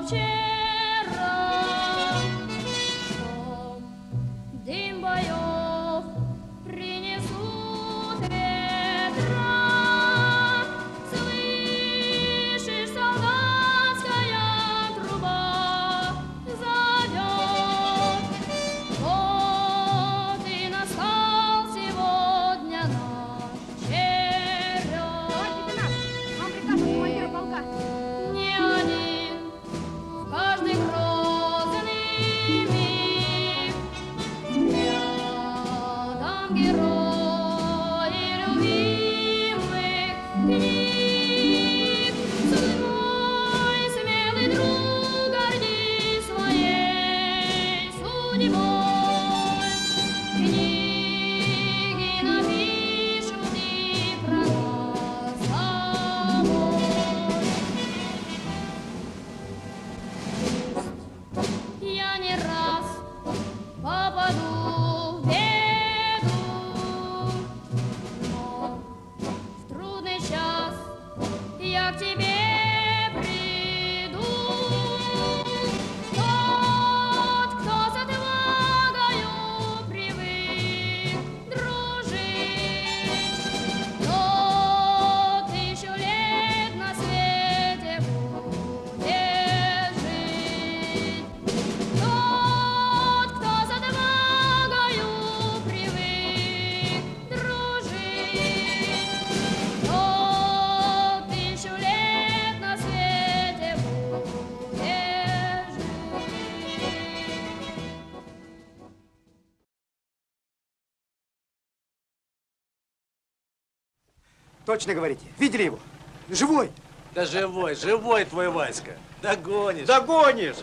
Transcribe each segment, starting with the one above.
Точно говорите? Видели его? Живой? Да живой, живой твой Васька. Догонишь. Догонишь!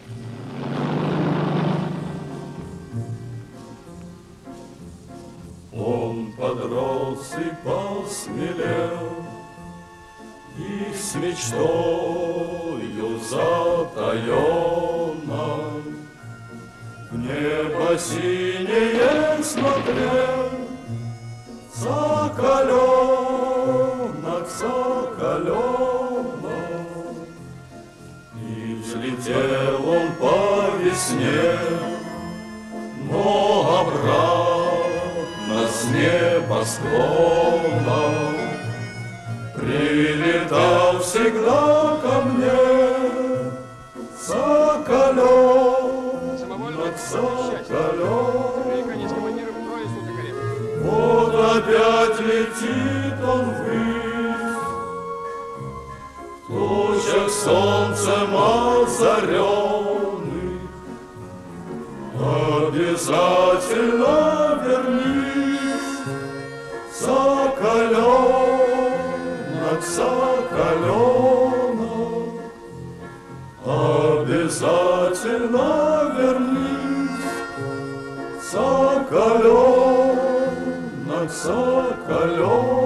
Он подрос и посмелел, и с мечтою затаенной в небо синее смотрел. Соколенок, соколенок, и взлетел он по весне, но обратно с небосклона прилетал всегда ко мне. Соколенок, соколенок. Вот опять летит он ввысь, в тучах солнцем озаренных. Обязательно вернись, соколенок, соколенок. Обязательно вернись, соколенок. Соколенок.